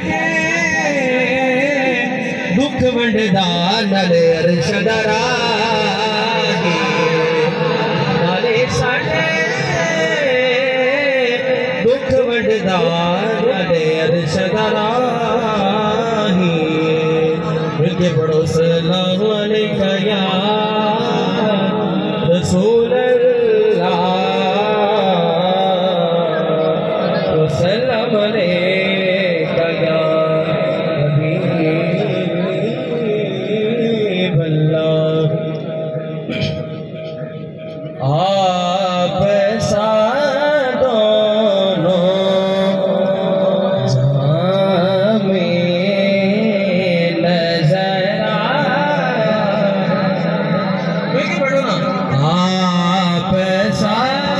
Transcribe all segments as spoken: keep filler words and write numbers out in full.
साडे दुख वंडदा नाले अर्श दा राही नाले साडे दुख वंडदा नाले अर्श दा राही मिलके पढ़ो सलाम अलैका या रसूल अल्लाह सलाम अलैका या हबीब अल्लाह। आप सा दोनों जहां में नजर आए पढ़ो ना। आप सा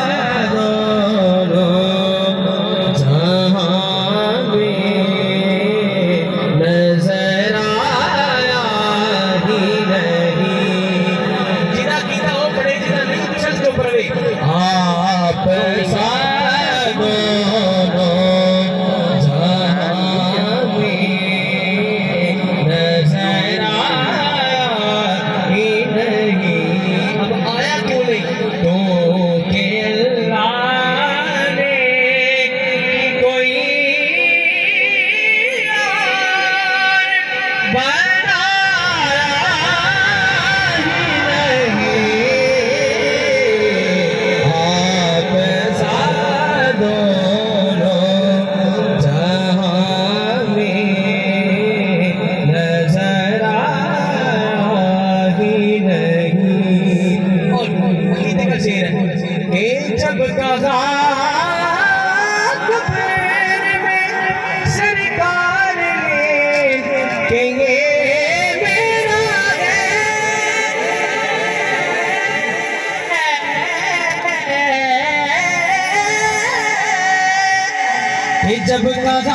जब कहा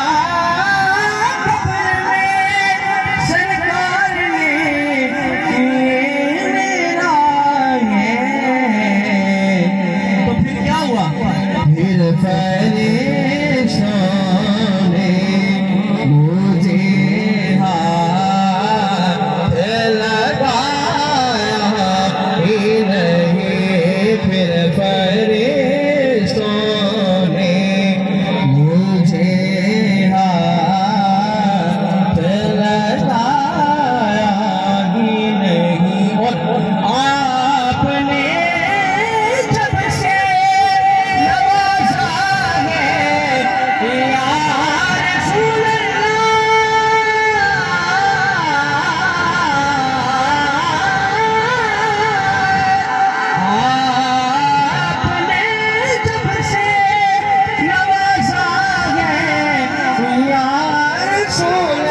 सरकार ने मेरा है तो फिर क्या हुआ? फिर फरिश्तों ने मुझे हाथ लगाया ही नहीं। फिर फरिश्तों so